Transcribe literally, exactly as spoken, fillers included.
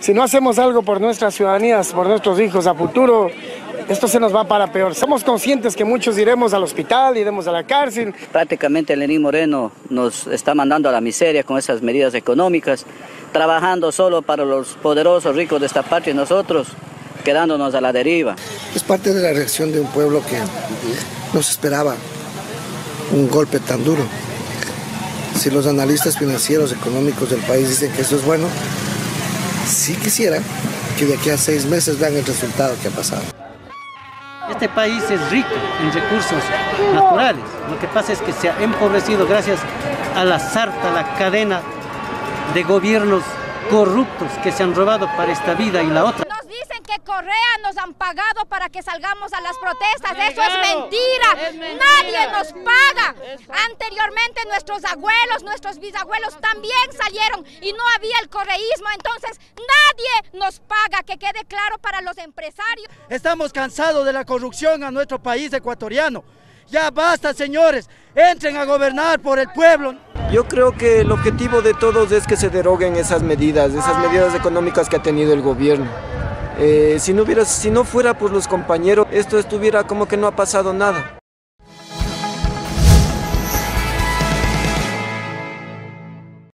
Si no hacemos algo por nuestras ciudadanías, por nuestros hijos a futuro, esto se nos va para peor. Somos conscientes que muchos iremos al hospital, iremos a la cárcel. Prácticamente Lenín Moreno nos está mandando a la miseria con esas medidas económicas, trabajando solo para los poderosos ricos de esta patria y nosotros quedándonos a la deriva. Es parte de la reacción de un pueblo que no se esperaba un golpe tan duro. Si los analistas financieros, económicos del país dicen que eso es bueno, sí quisiera que de aquí a seis meses vean el resultado que ha pasado. Este país es rico en recursos naturales. Lo que pasa es que se ha empobrecido gracias a la sarta, a la cadena de gobiernos corruptos que se han robado para esta vida y la otra. Nos dicen que Correa nos han pagado para que salgamos a las protestas. Eso es mentira. Es mentira. Nadie nos paga. Anteriormente nuestros abuelos, nuestros bisabuelos también salieron y no había el correísmo. Entonces nadie nos paga, que quede claro para los empresarios. Estamos cansados de la corrupción a nuestro país ecuatoriano. Ya basta, señores. Entren a gobernar por el pueblo. Yo creo que el objetivo de todos es que se deroguen esas medidas, esas medidas económicas que ha tenido el gobierno. Eh, si no hubiera, si no fuera por los compañeros, esto estuviera como que no ha pasado nada.